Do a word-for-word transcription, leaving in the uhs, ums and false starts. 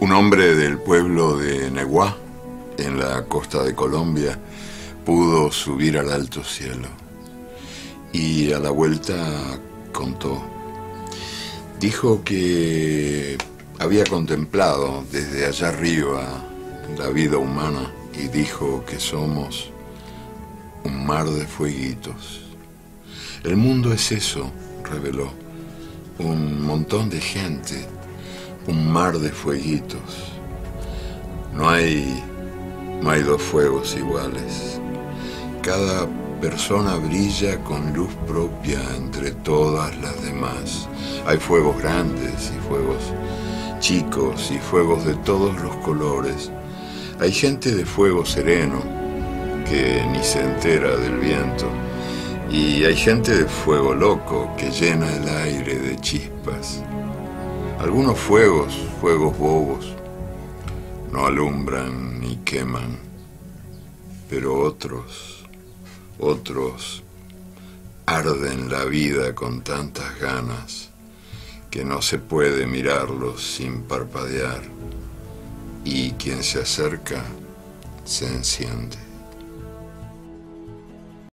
Un hombre del pueblo de Neguá, en la costa de Colombia, pudo subir al alto cielo y a la vuelta contó. Dijo que había contemplado desde allá arriba la vida humana y dijo que somos un mar de fueguitos. El mundo es eso, reveló, un montón de gente, un mar de fueguitos. No hay, no hay dos fuegos iguales. Cada persona brilla con luz propia entre todas las demás. Hay fuegos grandes y fuegos chicos y fuegos de todos los colores. Hay gente de fuego sereno que ni se entera del viento. Y hay gente de fuego loco que llena el aire de chispas. Algunos fuegos, fuegos bobos, no alumbran ni queman, pero otros, otros arden la vida con tantas ganas que no se puede mirarlos sin parpadear, y quien se acerca se enciende.